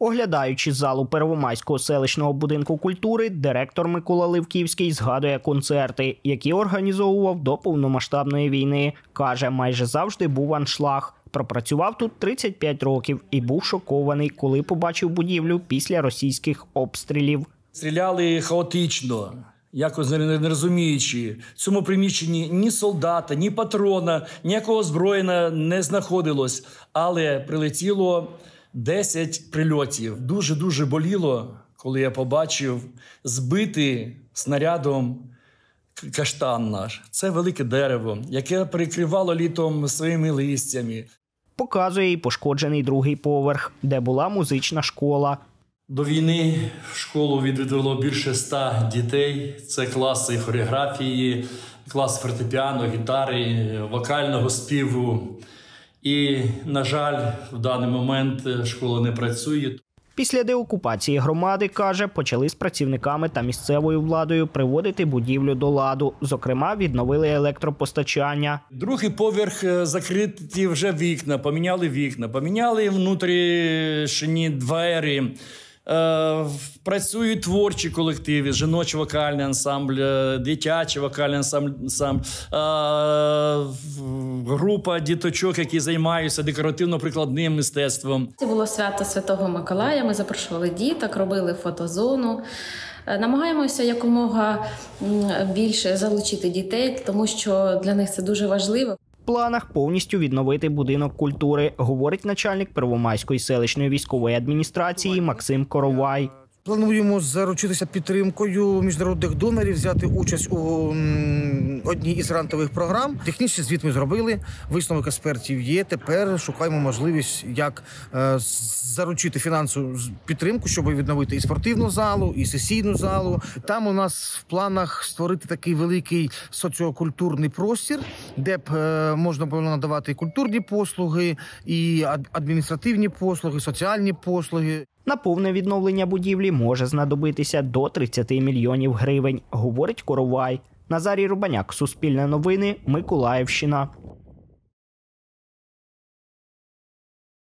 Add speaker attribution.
Speaker 1: Оглядаючи залу Первомайського селищного будинку культури, директор Микола Ливківський згадує концерти, які організовував до повномасштабної війни. Каже, майже завжди був аншлаг. Пропрацював тут 35 років і був шокований, коли побачив будівлю після російських обстрілів.
Speaker 2: Стріляли хаотично, якось не розуміючи. В цьому приміщенні ні солдата, ні патрона, ніякого озброєння не знаходилось. Але прилетіло 10 прильотів. Дуже-дуже боліло, коли я побачив збитий снарядом каштан наш. Це велике дерево, яке прикривало літом своїми листями.
Speaker 1: Показує і пошкоджений другий поверх, де була музична школа.
Speaker 2: До війни в школу відвідувало більше 100 дітей. Це класи хореографії, клас фортепіано, гітари, вокального співу. І, на жаль, в даний момент школа не працює.
Speaker 1: Після деокупації громади, каже, почали з працівниками та місцевою владою приводити будівлю до ладу. Зокрема, відновили електропостачання.
Speaker 2: Другий поверх закриті вже вікна, поміняли внутрішні двері. Працюють творчі колективи, жіночий вокальний ансамбль, дитячий вокальний ансамбль, група діточок, які займаються декоративно-прикладним мистецтвом.
Speaker 3: Це було свято Святого Миколая, ми запрошували діток, робили фотозону. Намагаємося якомога більше залучити дітей, тому що для них це дуже важливо.
Speaker 1: В планах повністю відновити будинок культури, говорить начальник Первомайської селищної військової адміністрації Максим Коровай.
Speaker 4: Плануємо заручитися підтримкою міжнародних донорів, взяти участь у одній із грантових програм. Технічний звіт ми зробили, висновок експертів є. Тепер шукаємо можливість, як заручити фінансову підтримку, щоб відновити і спортивну залу, і сесійну залу. Там у нас в планах створити такий великий соціокультурний простір, де б можна було надавати культурні послуги, і адміністративні послуги, соціальні послуги.
Speaker 1: На повне відновлення будівлі може знадобитися до 30 мільйонів гривень, говорить Коровай. Назарій Рубаняк, Суспільне новини, Миколаївщина.